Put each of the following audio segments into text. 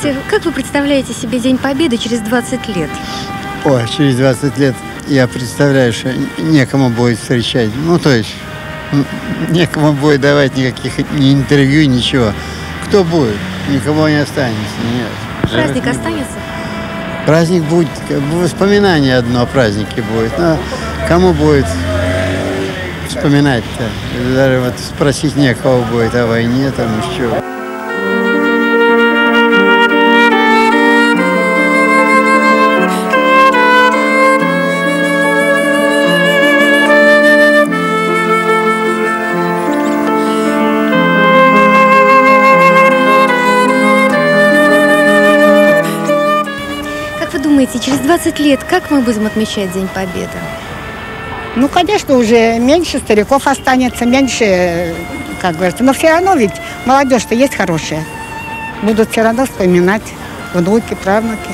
Скажите, как вы представляете себе День Победы через 20 лет? Ой, через 20 лет я представляю, что некому будет встречать. Ну, то есть, некому будет давать никаких ни интервью, ничего. Кто будет? Никого не останется. Нет. Праздник останется? Праздник будет, воспоминание одно о празднике будет. Но кому будет вспоминать-то? Даже вот спросить некого будет о войне, там еще. Думаете, через 20 лет как мы будем отмечать День Победы? Ну, конечно, уже меньше стариков останется, меньше, как говорится. Но все равно ведь молодежь-то есть хорошая. Будут все равно вспоминать внуки, правнуки.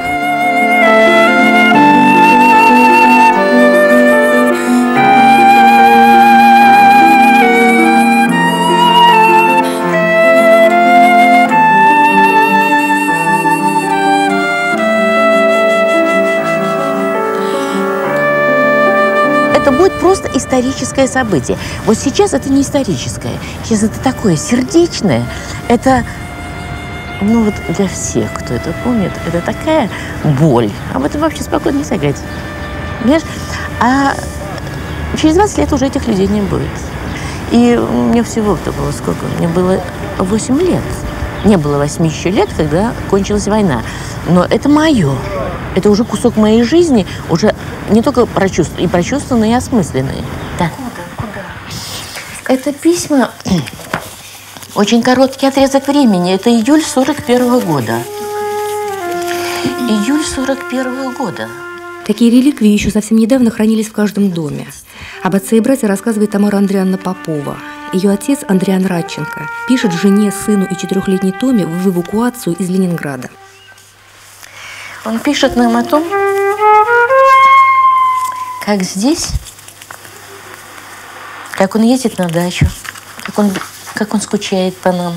Это будет просто историческое событие. Вот сейчас это не историческое. Сейчас это такое сердечное. Это, ну вот для всех, кто это помнит, это такая боль. Об этом вообще спокойно не сказать. Понимаешь? А через 20 лет уже этих людей не будет. И мне всего-то было сколько? Мне было 8 лет. Не было 8 еще лет, когда кончилась война. Но это мое. Это уже кусок моей жизни, уже не только прочувствованные, и осмысленные. Да. Куда? Это письма, очень короткий отрезок времени. Это июль 41-го года. Июль 41-го года. Такие реликвии еще совсем недавно хранились в каждом доме. Об отце и брате рассказывает Тамара Андреевна Попова. Ее отец, Андриан Радченко, пишет жене, сыну и 4-летней Томе в эвакуацию из Ленинграда. Он пишет нам о том, как здесь, как он ездит на дачу, как он скучает по нам.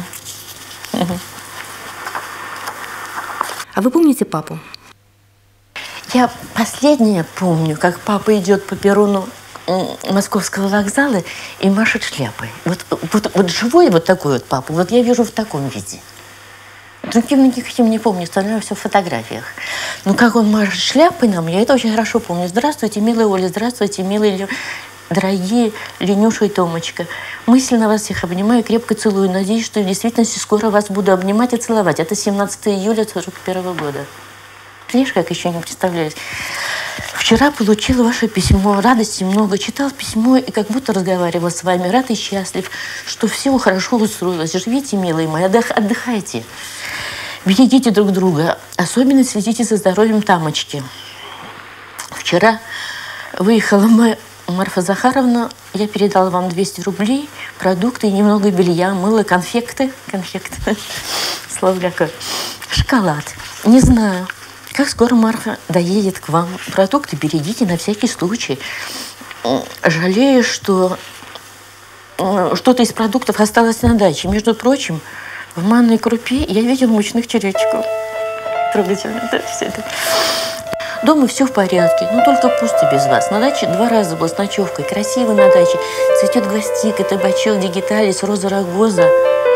А вы помните папу? Я последнее помню, как папа идет по перрону Московского вокзала и машет шляпой. Вот живой вот такой вот папа, вот я вижу в таком виде. Другим никаким не помню, остальное все в фотографиях. Но как он машет шляпой нам, я это очень хорошо помню. Здравствуйте, милая Оля, здравствуйте, милые, дорогие Ленюша и Томочка. Мысленно вас всех обнимаю, крепко целую. Надеюсь, что в действительности скоро вас буду обнимать и целовать. Это 17 июля 41 года. Видишь, как еще не представляюсь. Вчера получила ваше письмо, радости много, читал письмо и как будто разговаривал с вами, рад и счастлив, что все хорошо устроилось. Живите, милые мои, отдыхайте. Берегите друг друга, особенно следите за здоровьем Тамочки. Вчера выехала Марфа Захаровна, я передала вам 200 рублей, продукты и немного белья, мыло, конфекты, слово какое, шоколад. Не знаю, как скоро Марфа доедет к вам. Продукты берегите на всякий случай. Жалею, что что-то из продуктов осталось на даче. Между прочим, в манной крупе я видел мучных червячков. Трогательно, да, все это. Дома все в порядке, но только пусто без вас. На даче 2 раза был с ночевкой. Красиво на даче. Цветет гвоздика, табачок, дигиталис, роза рогоза.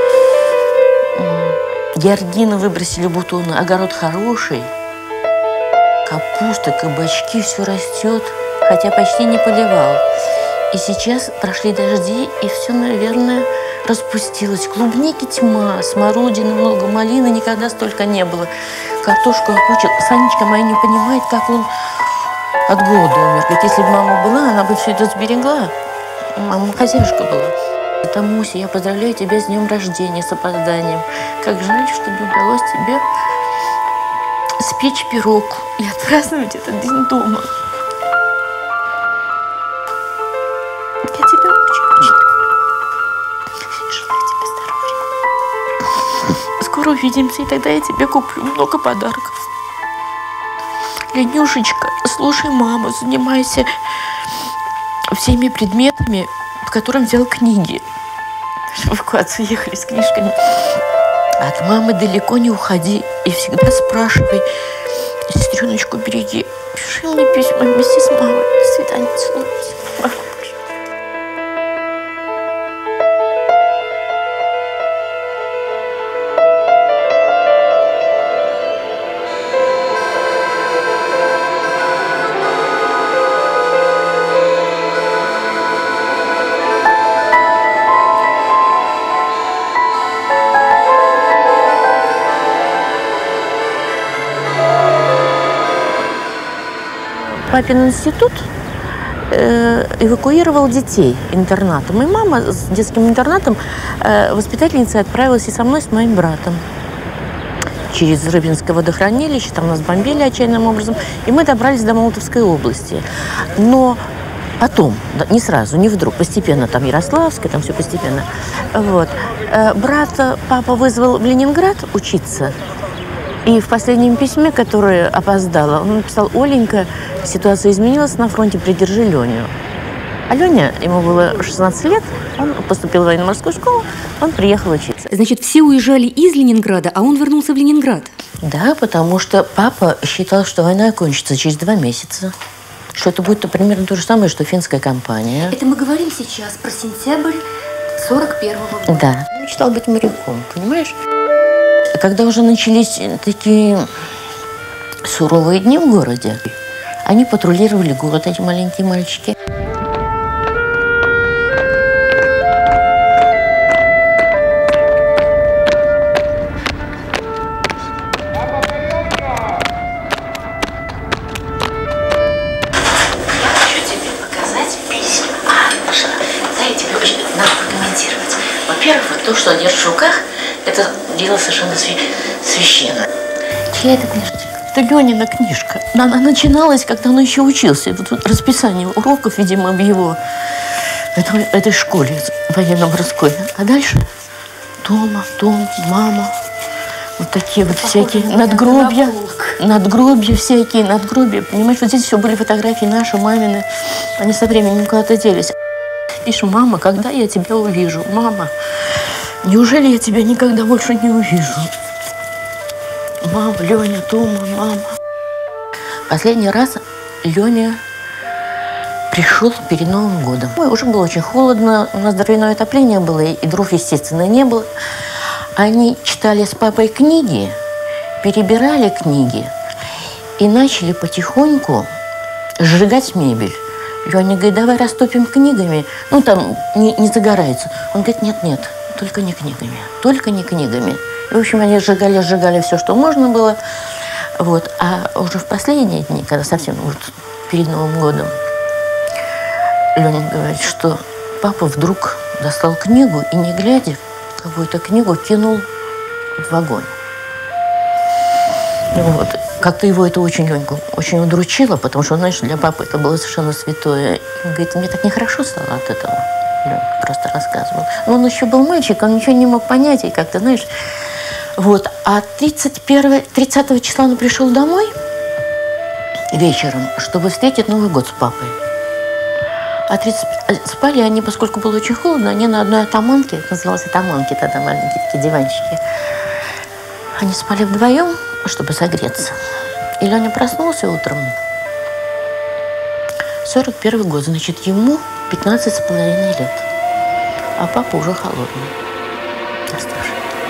Георгины выбросили бутоны. Огород хороший. Капуста, кабачки, все растет. Хотя почти не поливал. И сейчас прошли дожди, и все, наверное, распустилось. Клубники тьма, смородины много, малины никогда столько не было. Картошку окучил. Санечка моя не понимает, как он от голода умер. Говорит, если бы мама была, она бы все это сберегла. Мама хозяюшка была. Это Муся, я поздравляю тебя с днем рождения, с опозданием. Как жаль, что не удалось тебе спечь пирог и отпраздновать этот день дома. Я тебя очень желаю тебе здоровья. Скоро увидимся, и тогда я тебе куплю много подарков. Ленюшечка, слушай маму, занимайся всеми предметами, по которым взял книги. В эвакуацию ехали с книжками. От мамы далеко не уходи и всегда спрашивай. Сестреночку береги. Пиши мне письма вместе с мамой. До свидания, целуйте. Папин институт эвакуировал детей интернатом. И мама с детским интернатом воспитательницей отправилась и со мной, с моим братом. Через Рыбинское водохранилище, там нас бомбили отчаянным образом, и мы добрались до Молотовской области. Но потом, не сразу, не вдруг, постепенно, там Ярославское, там все постепенно. Вот. Брата папа вызвал в Ленинград учиться. И в последнем письме, которое опоздало, он написал: «Оленька, ситуация изменилась на фронте, придержи Леню». А Леня, ему было 16 лет, он поступил в военно-морскую школу, он приехал учиться. Значит, все уезжали из Ленинграда, а он вернулся в Ленинград? Да, потому что папа считал, что война окончится через 2 месяца. Что это будет примерно то же самое, что финская кампания. Это мы говорим сейчас про сентябрь 41-го года. Да. Он мечтал быть моряком, понимаешь? Когда уже начались такие суровые дни в городе, они патрулировали город, эти маленькие мальчики. То, что он держит в руках, это дело совершенно священно. Чья это книжечка? Это Ленина книжка. Она начиналась, когда он еще учился. Вот расписание уроков, видимо, в его этой школе военно-морской. А дальше дома, дом, мама. Вот такие вот всякие надгробья. Надгробья всякие, надгробья. Понимаешь, вот здесь все были фотографии наши, мамины. Они со временем куда-то делись. Пишем: «Мама, когда я тебя увижу? Мама, неужели я тебя никогда больше не увижу? Мама, Леня, дома, мама». Последний раз Леня пришел перед Новым годом. Ой, уже было очень холодно, у нас дровяное отопление было, и дров, естественно, не было. Они читали с папой книги, перебирали книги и начали потихоньку сжигать мебель. Леня говорит: «Давай растопим книгами, ну там не загорается». Он говорит: «Нет, только не книгами, только не книгами». И, в общем, они сжигали все, что можно было. Вот. А уже в последние дни, когда совсем вот перед Новым годом, Леня говорит, что папа вдруг достал книгу и, не глядя, какую-то книгу кинул в огонь. Вот. Как-то его это очень, Леньку, очень удручило, потому что, знаешь, для папы это было совершенно святое. И он говорит: «Мне так нехорошо стало от этого». Ленька просто рассказывал. Но он еще был мальчик, он ничего не мог понять, и как-то, знаешь... Вот. А 30 числа он пришел домой вечером, чтобы встретить Новый год с папой. Спали они, поскольку было очень холодно, они на одной атаманке, это называлось атаманки тогда, маленькие такие диванчики. Они спали вдвоем, чтобы согреться. И Леня проснулся утром. 41 год, значит, ему 15,5 лет. А папа уже холодный. Оставший.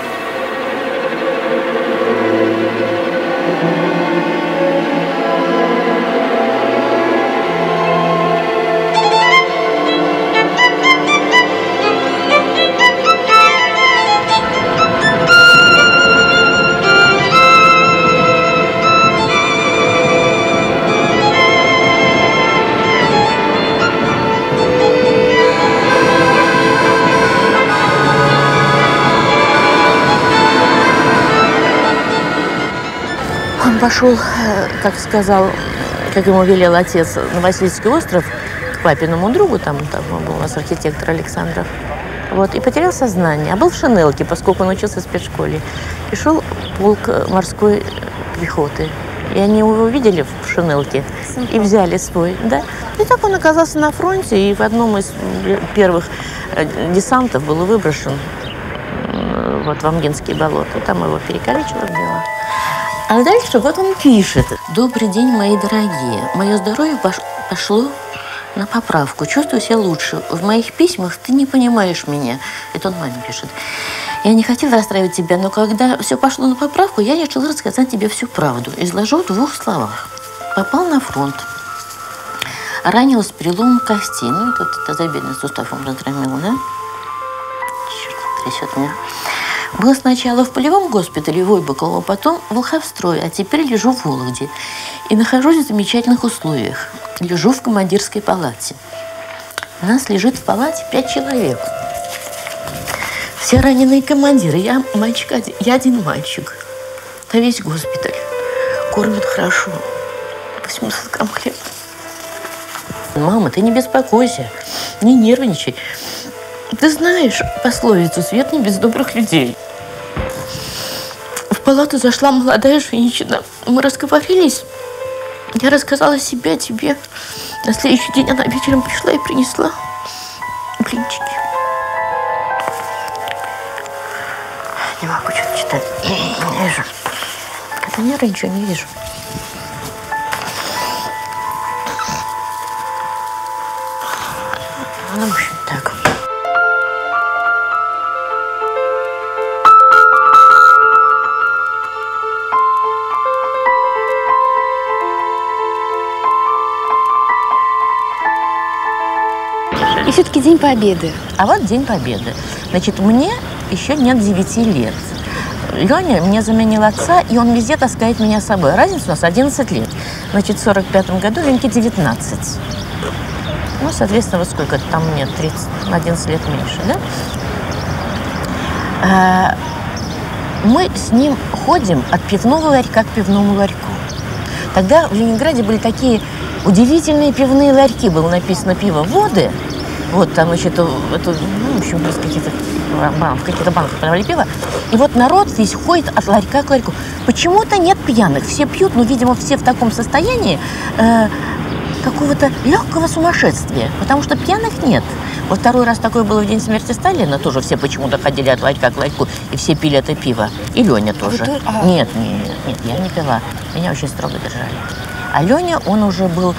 Он пошел, как сказал, как ему велел отец, на Васильевский остров к папиному другу, там был у нас архитектор Александров, вот, и потерял сознание. А был в шинелке, поскольку он учился в спецшколе. И шел полк морской пехоты. И они его увидели в шинелке и взяли свой. Да? И так он оказался на фронте, и в одном из первых десантов был выброшен вот в Амгинские болота. Там его перекалечило в дело. А дальше вот он пишет. «Добрый день, мои дорогие. Мое здоровье пошло на поправку. Чувствую себя лучше. В моих письмах ты не понимаешь меня». Это он маме пишет. «Я не хотела расстраивать тебя, но когда все пошло на поправку, я решила рассказать тебе всю правду. Изложу в 2 словах. Попал на фронт. Ранилась переломом кости». Ну, это тазобедренный сустав он разгромил, да? Черт, трясет меня. «Был сначала в полевом госпитале в Ойбаково, потом в Волховстрое, а теперь лежу в Вологде. И нахожусь в замечательных условиях. Лежу в командирской палате. У нас лежит в палате 5 человек. Все раненые командиры. Я мальчик один, я один мальчик. На весь госпиталь. Кормят хорошо. 800 грамм хлеба. Мама, ты не беспокойся, не нервничай. Ты знаешь пословицу «Свет не без добрых людей». В палату зашла молодая женщина. Мы разговорились. Я рассказала себе, тебе. На следующий день она вечером пришла и принесла блинчики. Не могу что-то читать. Не вижу. Это ничего не вижу. Ну, в общем, так. И все-таки День Победы. А вот День Победы. Значит, мне еще нет 9 лет. Леня мне заменил отца, и он везде таскает меня с собой. Разница у нас 11 лет. Значит, в 45-м году Леньке 19. Ну, соответственно, вот сколько там мне, 11 лет меньше, да? Мы с ним ходим от пивного ларька к пивному ларьку. Тогда в Ленинграде были такие удивительные пивные ларьки. Было написано «Пиво-воды». Вот там, значит, ну, в общем, в каких-то банках продавали пиво. И вот народ весь ходит от ларька к ларьку. Почему-то нет пьяных. Все пьют, но, видимо, все в таком состоянии какого-то легкого сумасшествия. Потому что пьяных нет. Вот 2-й раз такое было в день смерти Сталина. Тоже все почему-то ходили от ларька к ларьку. И все пили это пиво. И Леня тоже. Нет, я не пила. Меня очень строго держали. А Леня, он уже был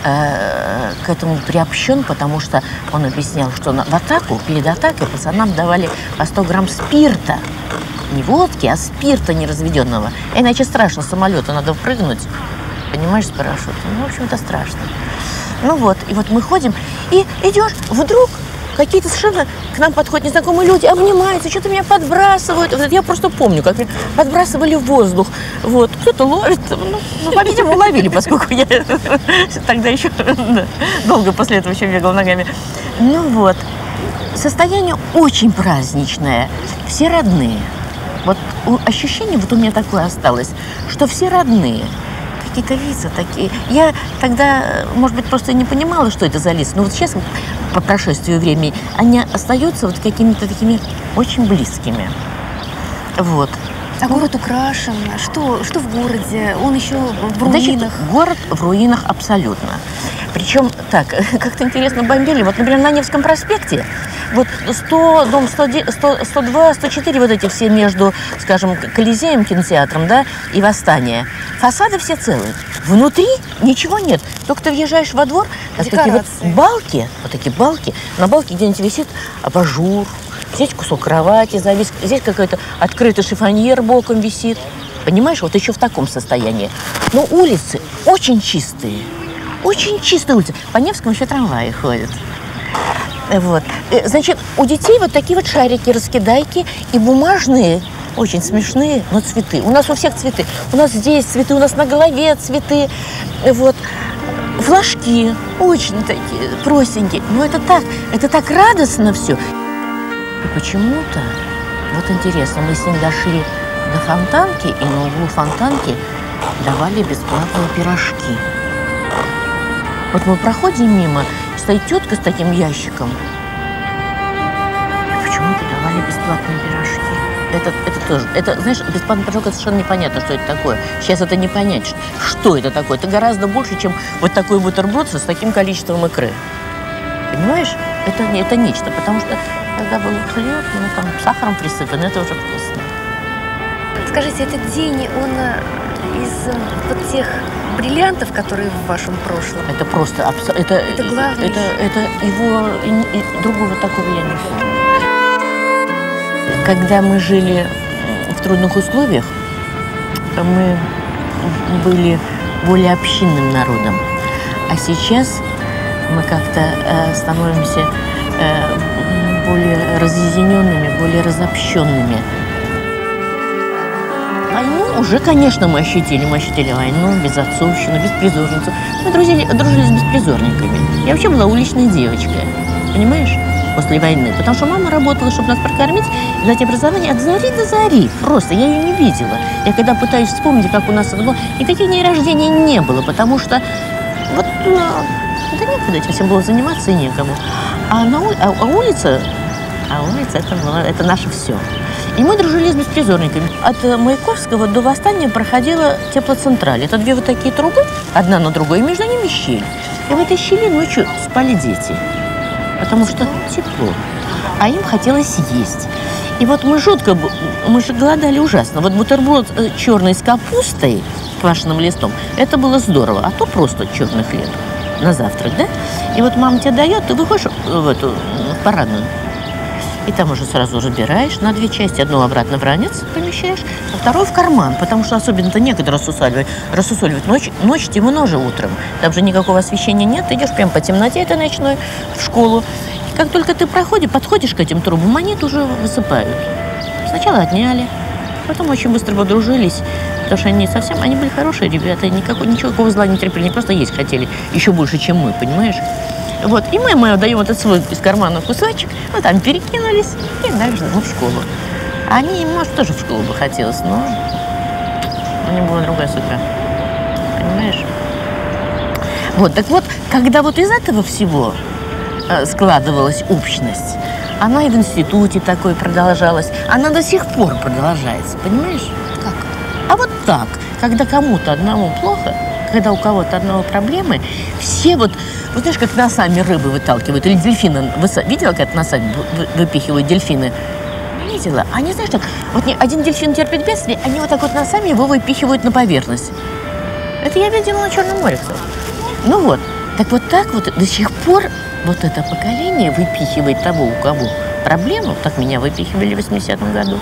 к этому приобщен, потому что он объяснял, что в атаку, перед атакой пацанам давали по 100 грамм спирта. Не водки, а спирта неразведенного. Иначе страшно, с самолета надо прыгнуть. Понимаешь, с парашютом. Ну, в общем-то, страшно. Ну вот, и вот мы ходим, и идешь, вдруг какие-то совершенно к нам подходят незнакомые люди, обнимаются, что-то меня подбрасывают. Вот я просто помню, как меня подбрасывали в воздух. Вот, кто-то ловит, ну, по-видимому, ловили, поскольку я тогда еще долго после этого еще бегала ногами. Ну вот, состояние очень праздничное, все родные. Вот ощущение вот у меня такое осталось, что все родные. Какие-то лица такие. Я тогда, может быть, просто не понимала, что это за лица. Но вот сейчас, по прошествию времени, они остаются вот какими-то такими очень близкими. Вот. А город украшен. Что в городе? Он еще в руинах. Значит, город в руинах абсолютно. Причем, так, как-то интересно бомбили. Вот, например, на Невском проспекте, вот 100, дом 102, 104, вот эти все между, скажем, Колизеем, кинотеатром, да, и Восстание. Фасады все целые. Внутри ничего нет. Только ты въезжаешь во двор, как такие вот балки, вот такие балки. На балке где-нибудь висит абажур. Здесь кусок кровати завис, здесь какой-то открытый шифоньер боком висит. Понимаешь, вот еще в таком состоянии. Но улицы очень чистые. Очень чистые улицы. По Невскому еще трамваи ходят. Вот. Значит, у детей вот такие вот шарики, раскидайки и бумажные, очень смешные, но цветы. У нас у всех цветы. У нас здесь цветы, у нас на голове цветы. Вот. Флажки очень такие простенькие. Но это так радостно все. И почему-то, вот интересно, мы с ним дошли до Фонтанки, и на углу Фонтанки давали бесплатные пирожки. Вот мы проходим мимо, стоит тетка с таким ящиком. И почему-то давали бесплатные пирожки. Это тоже, знаешь, бесплатный пирожок, это совершенно непонятно, что это такое. Сейчас это не понять, что это такое. Это гораздо больше, чем вот такой бутерброд с таким количеством икры. Понимаешь? Это нечто, потому что Когда был хлеб, ну, там, сахаром присыпан, это уже вкусно. Скажите, этот день, он из вот тех бриллиантов, которые в вашем прошлом? Это просто, Это главное. Это его, другого такого я не помню. Когда мы жили в трудных условиях, мы были более общинным народом. А сейчас мы как-то становимся более разъединенными, более разобщенными. Войну уже, конечно, мы ощутили. Мы ощутили войну, безотцовщину, беспризорницу. Мы дружили с беспризорниками. Я вообще была уличной девочкой, понимаешь, после войны. Потому что мама работала, чтобы нас прокормить, и дать образование от зари до зари. Просто я ее не видела. Я когда пытаюсь вспомнить, как у нас это было, никаких дней рождения не было, потому что вот, да некуда этим всем было заниматься и некому. А улица это наше все. И мы дружили с беспризорниками. От Маяковского до Восстания проходила теплоцентраль. Это две вот такие трубы, одна на другой, и между ними щель. И в этой щели ночью спали дети, потому что тепло, а им хотелось есть. И вот мы же голодали ужасно. Вот бутерброд черный с капустой, квашеным листом, это было здорово. А то просто черный хлеб на завтрак, да? И вот мама тебе дает, ты выходишь в парадную, и там уже сразу разбираешь на две части. Одну обратно в ранец помещаешь, а вторую в карман, потому что особенно-то некогда рассусоливать. Ночь темно же утром. Там же никакого освещения нет. Ты идешь прям по темноте этой ночной в школу. И как только ты подходишь к этим трубам, монеты уже высыпают. Сначала отняли, потом очень быстро подружились, потому что они были хорошие ребята, ничего зла не терпели, они просто есть хотели еще больше, чем мы, понимаешь? Вот, и мы даем этот свой из кармана кусочек, мы там перекинулись, и дальше в школу. А они, может, тоже в школу бы хотелось, но у них была другая судьба, понимаешь? Вот, так вот, когда вот из этого всего складывалась общность, она и в институте такой продолжалась, она до сих пор продолжается, понимаешь? Как? А вот так, когда кому-то одному плохо, когда у кого-то одного проблемы, все вот знаешь, как носами рыбы выталкивают, или дельфины, видела, как носами выпихивают дельфины? Видела. Они, знаешь, так, вот один дельфин терпит бедствие, они вот так вот носами его выпихивают на поверхность. Это я видела на Черном море, кстати. Ну вот, так вот до сих пор вот это поколение выпихивает того, у кого проблему, так меня выпихивали в 80-м году.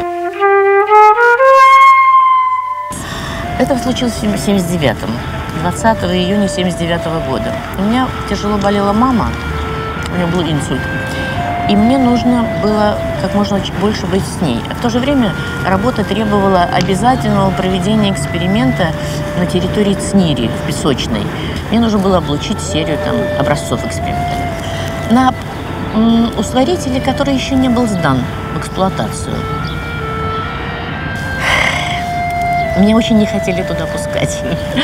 Это случилось в 79-м, 20 июня 79-го года. У меня тяжело болела мама, у нее был инсульт, и мне нужно было как можно больше быть с ней. А в то же время работа требовала обязательного проведения эксперимента на территории ЦНИРи в Песочной. Мне нужно было облучить серию образцов эксперимента на ускорителе, который еще не был сдан в эксплуатацию. Меня очень не хотели туда пускать.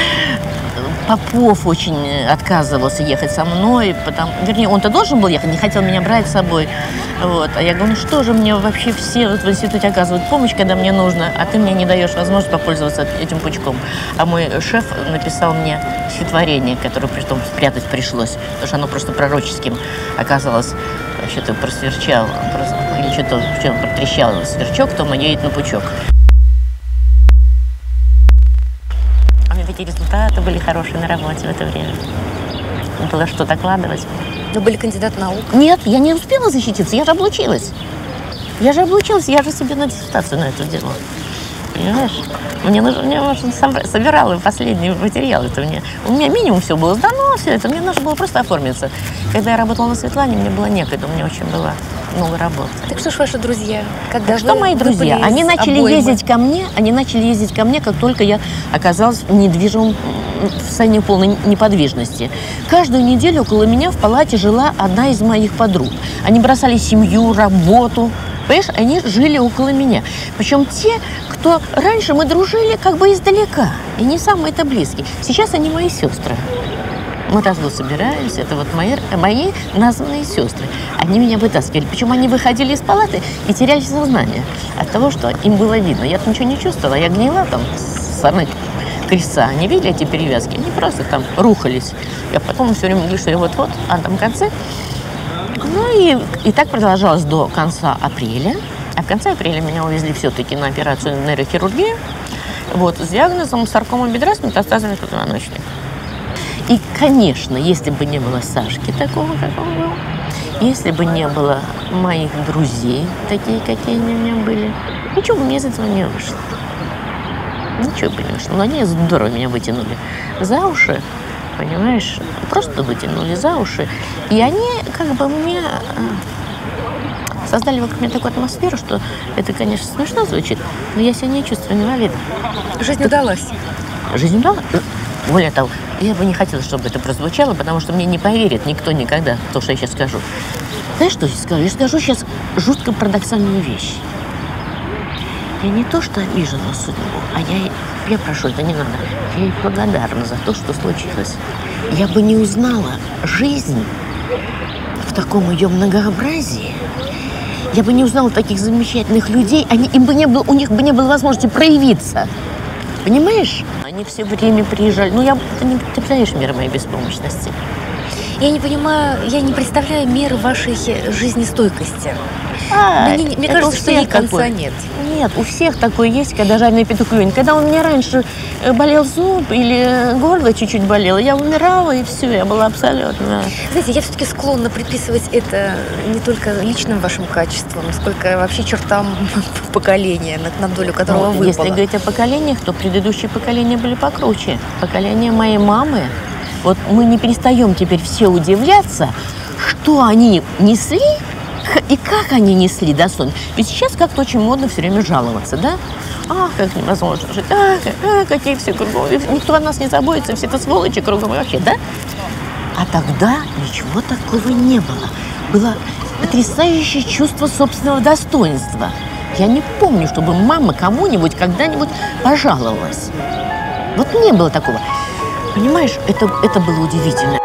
Попов очень отказывался ехать со мной, вернее, он-то должен был ехать, не хотел меня брать с собой. Вот. А я говорю, ну что же мне вообще все в институте оказывают помощь, когда мне нужно, а ты мне не даешь возможность попользоваться этим пучком. А мой шеф написал мне стихотворение, которое притом спрятать пришлось, потому что оно просто пророческим оказалось. Что-то просверчал, или что-то протрещал сверчок, то мы едет на пучок. Ведь результаты были хорошие на работе в это время. Было что докладывать. Вы были кандидат наук? Нет, я не успела защититься, я же облучилась. Я же себе на диссертацию на это делала. Понимаешь? Я собирала последний материал. У меня минимум все было сдано, все это. Мне нужно было просто оформиться. Когда я работала на Светлане, мне было некогда, у меня очень было много работы. Так что ж ваши друзья? Когда что мои друзья? Они начали ездить ко мне, как только я оказалась в недвижимом состоянии полной неподвижности. Каждую неделю около меня в палате жила одна из моих подруг. Они бросали семью, работу. Понимаешь, они жили около меня. Причем те, кто раньше мы дружили как бы издалека. И не самые-то близкие. Сейчас они мои сестры. Мы раз в год собираемся. Это вот мои названные сестры. Они меня вытаскивали. Причем они выходили из палаты и теряли сознание от того, что им было видно. Я-то ничего не чувствовала. Я гнила там с самой крестца. Они видели эти перевязки? Они просто там рухались. Я потом все время говорю, что я вот-вот, а там в конце Ну и так продолжалось до конца апреля. А в конце апреля меня увезли все-таки на операцию нейрохирургии. Вот, с диагнозом саркома бедра с метастазами позвоночника. И, конечно, если бы не было Сашки такого, как он был, если бы не было моих друзей, такие, какие они у меня были, ничего бы мне из этого не вышло. Ничего бы не вышло. Но они здорово меня вытянули за уши, понимаешь, просто вытянули за уши. И они как бы мне создали вокруг меня такую атмосферу, что это, конечно, смешно звучит, но я себя не чувствую инвалидом. Жизнь удалась. Жизнь удалась. Более того, я бы не хотела, чтобы это прозвучало, потому что мне не поверит никто никогда в то, что я сейчас скажу. Знаешь, что я скажу? Я скажу сейчас жутко парадоксальную вещь. Я не то, что обижена на судьбу, а я прошу, это не надо. Я ей благодарна за то, что случилось. Я бы не узнала жизнь в таком ее многообразии. Я бы не узнала таких замечательных людей, у них бы не было возможности проявиться. Понимаешь? Они все время приезжали. Ты не представляешь меры моей беспомощности. Я не понимаю, я не представляю меры вашей жизнестойкости. Мне кажется, что ей конца нет. Нет, у всех такое есть, когда жареный петух клюнет. Когда у меня раньше болел зуб или горло чуть-чуть болело, я умирала, и все, я была абсолютно... Знаете, я все-таки склонна приписывать это не только личным вашим качествам, сколько вообще чертам поколения, на долю которого выпало. Если говорить о поколениях, то предыдущие поколения были покруче. Поколение моей мамы. Вот мы не перестаем теперь все удивляться, что они несли и как они несли достойно. Ведь сейчас как-то очень модно все время жаловаться, да? Ах, как невозможно жить, какие все кругом. Никто о нас не заботится, все это сволочи кругом вообще, да? А тогда ничего такого не было. Было потрясающее чувство собственного достоинства. Я не помню, чтобы мама кому-нибудь когда-нибудь пожаловалась. Вот не было такого. Понимаешь, это было удивительно.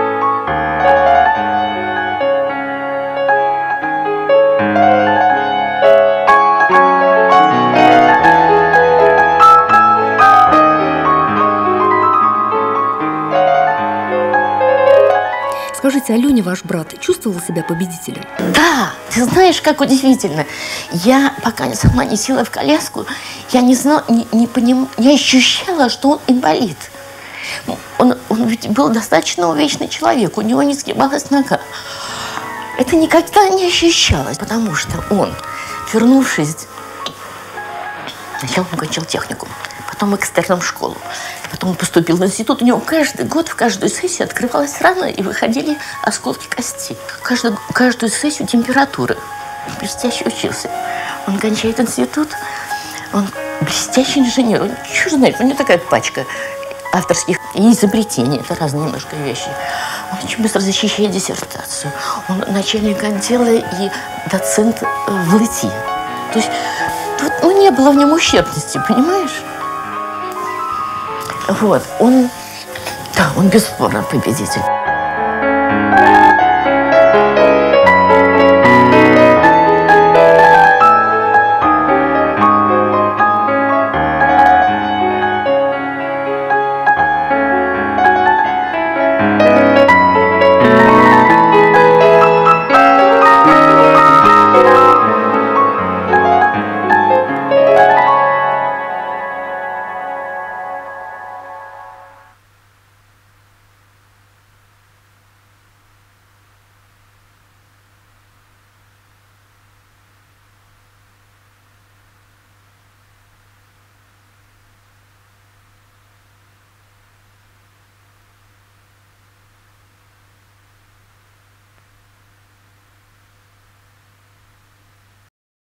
Скажите, а Леня, ваш брат, чувствовал себя победителем? Да, ты знаешь, как удивительно. Я, пока сама не села в коляску, я не знала, не ощущала, что он инвалид. Он ведь был достаточно увечный человек, у него не сгибалась нога. Это никогда не ощущалось, потому что он, вернувшись, сначала он кончил техникум, потом экстерном школу, потом он поступил в институт. У него каждый год в каждую сессию открывалась рана и выходили осколки кости. Каждую сессию температуры. Блестяще учился. Он кончает институт, он блестящий инженер. Он чего знает, у него такая пачка авторских изобретений. Это разные немножко вещи. Он очень быстро защищает диссертацию. Он начальник отдела и доцент в ЛИТИ. То есть не было в нем ущербности, понимаешь? Вот, он бесспорно победитель.